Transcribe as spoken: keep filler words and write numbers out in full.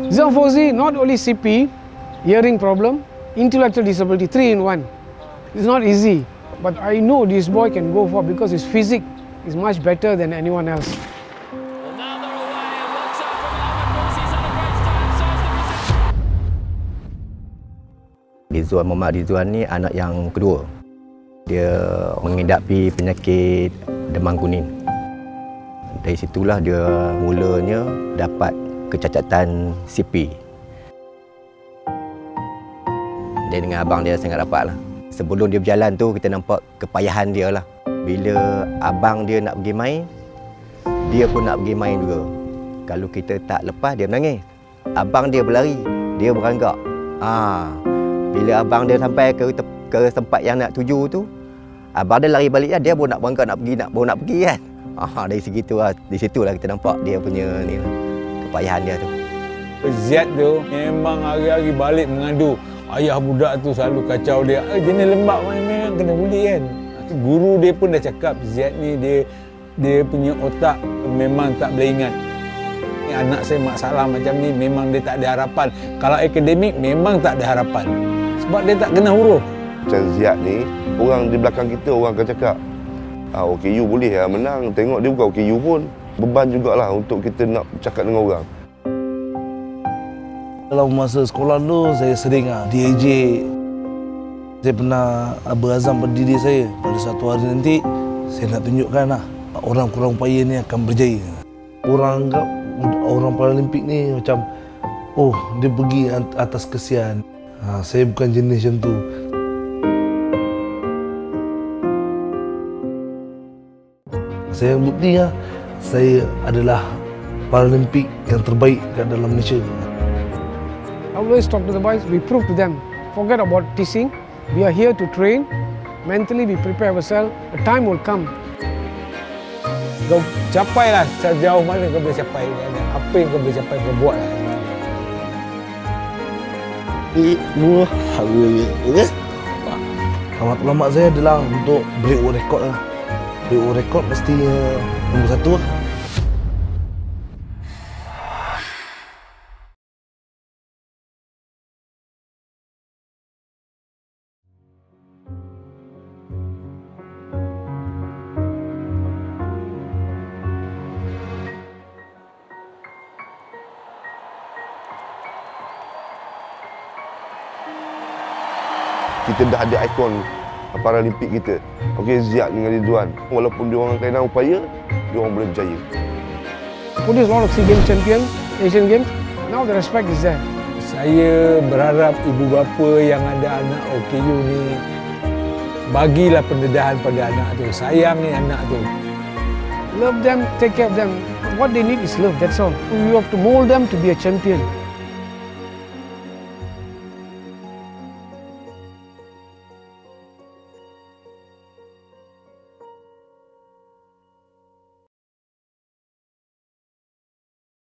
Ridzuan Puzi, not only C P, hearing problem, intellectual disability, three in one. It's not easy, but I know this boy can go far because his physique is much better than anyone else. Ridzuan Mohd Ridzuan ni anak yang kedua. Dia menghadapi penyakit demam kuning. Dari situlah dia mulanya dapat kecacatan C P. Dia dengan abang dia sangat rapat lah. Sebelum dia berjalan tu, kita nampak kepayahan dia lah. Bila abang dia nak pergi main, dia pun nak pergi main juga. Kalau kita tak lepas, dia menangis. Abang dia berlari, dia beranggak. Ah, bila abang dia sampai ke, ke tempat yang nak tuju tu, abang dia lari balik lah. Dia pun nak beranggak, nak pergi, nak, baru nak pergi kan. Ah, dari segitu lah, di situlah kita nampak dia punya ni lah, kepayahan dia tu. Ziyad tu memang hari-hari balik mengadu. Ayah budak tu selalu kacau dia. Eh, jenis lembab memang kena buli kan. Guru dia pun dah cakap Ziyad ni dia dia punya otak memang tak boleh ingat. Anak saya masalah macam ni memang dia tak ada harapan. Kalau akademik memang tak ada harapan. Sebab dia tak kena huruf. Macam Ziyad ni, orang di belakang kita orang akan cakap, ah, O K U boleh lah menang. Tengok dia bukan O K U pun. Beban jugalah untuk kita nak cakap dengan orang. Dalam masa sekolah dulu, saya sering ah, D A J. Saya pernah berazam pada diri saya, pada satu hari nanti, saya nak tunjukkan lah, orang kurang upaya ni akan berjaya. Orang anggap orang Paralimpik ni macam, oh, dia pergi atas kesian. Ha, saya bukan jenis macam tu. Saya bukti lah, saya adalah Paralimpik yang terbaik kat dalam Malaysia. I always talk to the boys, we prove to them, forget about teaching, we are here to train, mentally we prepare ourselves, a time will come. Kau capailah sejauh mana kau boleh capai. Apa yang kau boleh capai, kau buatlah. Dua, habis. Alamat saya adalah untuk break world record lah. Break world record mesti uh, nombor satu lah. Kita dah ada ikon Paralimpik kita. Okey, Ziyad dengan Ridzuan. Walaupun dia orang kena upaya, dia orang boleh berjaya. Produce a lot of SEA Games champion, Asian Games. Now the respect is there. Saya berharap ibu bapa yang ada anak O K U ni bagilah pendedahan pada anak tu. Sayangi anak tu. Love them, take care of them. What they need is love, that's all. You have to mold them to be a champion.